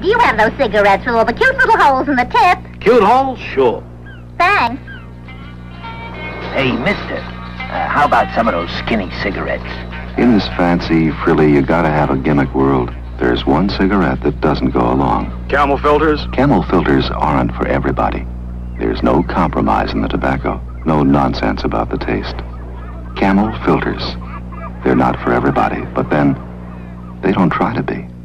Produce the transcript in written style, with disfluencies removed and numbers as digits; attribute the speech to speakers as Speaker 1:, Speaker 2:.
Speaker 1: Do you have those cigarettes with all the cute little holes in the tip?
Speaker 2: Cute holes? Sure.
Speaker 1: Thanks.
Speaker 3: Hey, mister, how about some of those skinny cigarettes?
Speaker 4: In this fancy, frilly, you gotta have a gimmick world, there's one cigarette that doesn't go along.
Speaker 2: Camel filters?
Speaker 4: Camel filters aren't for everybody. There's no compromise in the tobacco, no nonsense about the taste. Camel filters. They're not for everybody, but then they don't try to be.